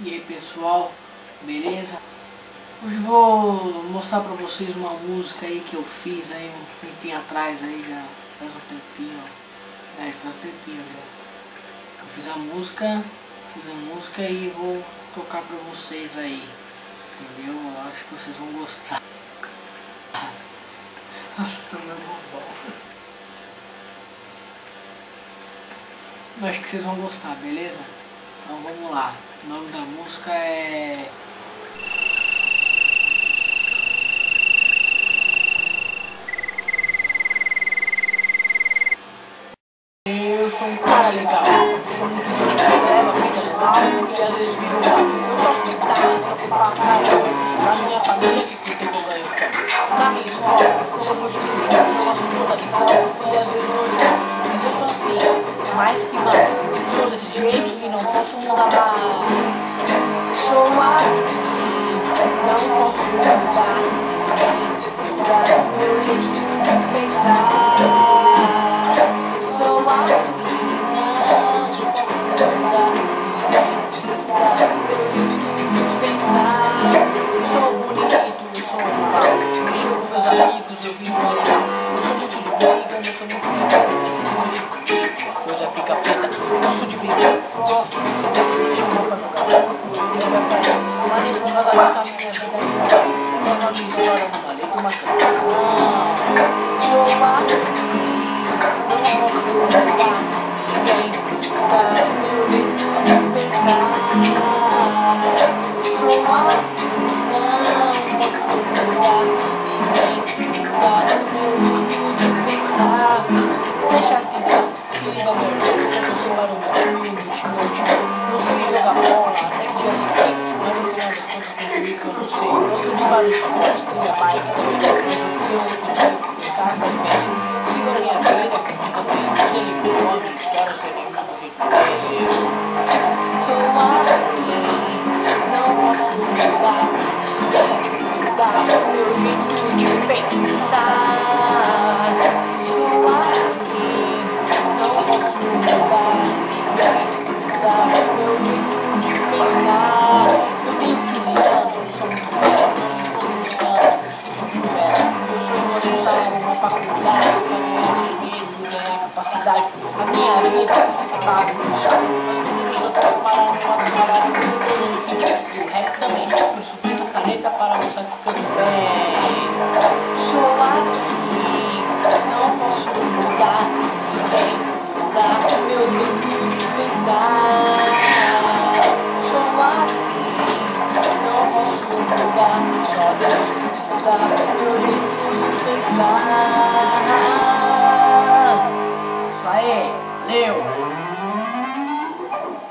E aí pessoal, beleza? Hoje vou mostrar pra vocês uma música aí que eu fiz aí um tempinho atrás aí, já faz um tempinho, faz um tempinho já. Eu fiz a música e vou tocar pra vocês aí, entendeu? Eu acho que vocês vão gostar. Nossa, tô meio bom. Eu acho que vocês vão gostar, beleza? Então vamos lá. O nome da música é... Eu sou um cara legal, sou muito leva vida legal e às vezes viro mal. Eu toco guitarra, toco pra caramba, da minha família que cuida eu ganho fama. Na minha escola, eu sou muito estudioso, eu gosto muito da lição e às vezes eu odio. Mas eu sou assim, mais que mais. Sou desse jeito e não posso mudar mais. Sou assim, não posso mudar meu jeito de pensar. Sou assim, não posso mudar meu jeito de pensar. Eu sou bonito, eu sou normal. Eu chego com meus amigos, eu vivo bem legal. Eu sou muito de briga, eu sou muito de briga. Mas se a coisa fica preta, eu gosto de brincar. Gosto de jogar, se me chamar pra jogar. Eu vai pra ele, mas depois vai gastar minha vida aí. Leva a minha história numa letra, uma canção. Sou assim, não posso mudar ninguém, mudar meu jeito de pensar. Sou assim, não posso mudar ninguém, mudar meu jeito de pensar. Preste atenção, se liga meu irmão, eu torço para o meu time, o meu time é o time. Não sei jogar bola, até que já tentei, mas no final das contas concluí que eu não sei. Eu sou de vários esportes, trilha, bike também, mas o que eu sempre digo que os caras fazem bem. Siga a minha vida, curtida vem, mas ele mudou a minha história, sei nem como jeito é. Sou assim, não posso mudar ninguém, mudar meu jeito de pensar. Sou assim, não posso mudar ninguém, mudar meu jeito de pensar. Eu tenho 15 anos, eu sou muito velho, não me escondo nos cantos, eu sou muito velho. Eu sou necessário uma faculdade pra ganhar dinheiro, ganhar capacidade. A minha vida é bagunçar, mas tudo que eu tô preparado pra trabalhar com todos os ritmos do rap também. Por isso fiz essa letra para mostrar que canto bem. Sou assim, não posso mudar ninguém, mudar meu jeito de pensar. Sou assim, não posso mudar, só Deus mudar meu jeito de pensar.